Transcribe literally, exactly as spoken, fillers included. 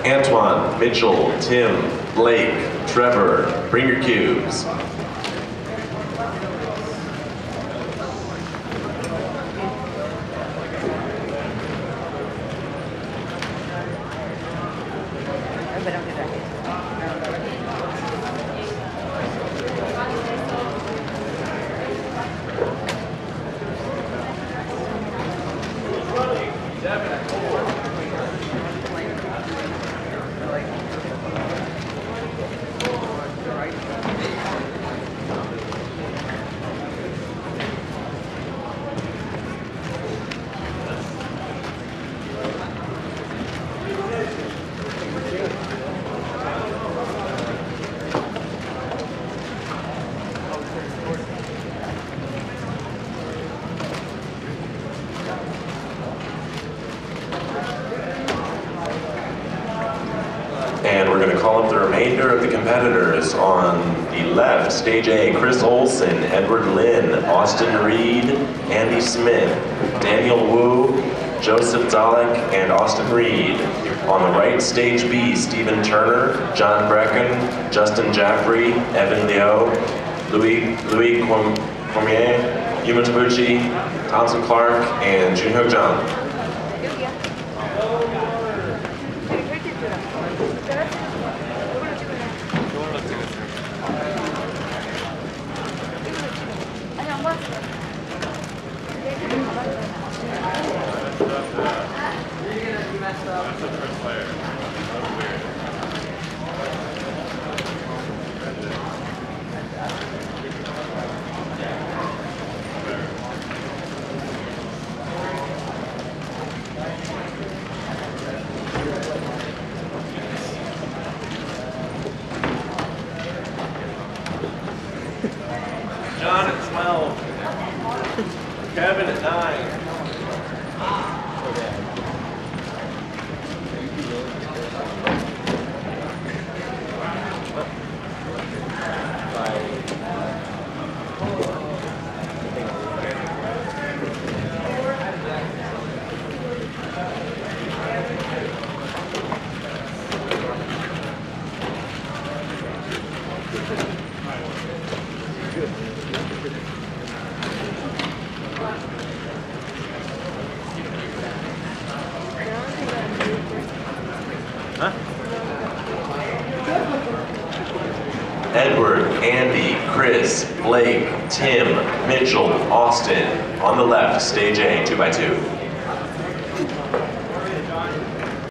Antoine, Mitchell, Tim, Blake, Trevor, bring your cubes. And we're going to call up the remainder of the competitors. On the left, stage A, Chris Olsen, Edward Lin, Austin Reed, Andy Smith, Daniel Wu, Joseph Zalek, and Austin Reed. On the right, stage B, Stephen Turner, John Brecken, Justin Jaffrey, Evan Liu, Louis, Louis Cormier, Yuma Tabuchi, Thompson Clark, and Junho Jung. John at twelve. Kevin at nine. Huh? Edward, Andy, Chris, Blake, Tim, Mitchell, Austin. On the left, stage A, two by two.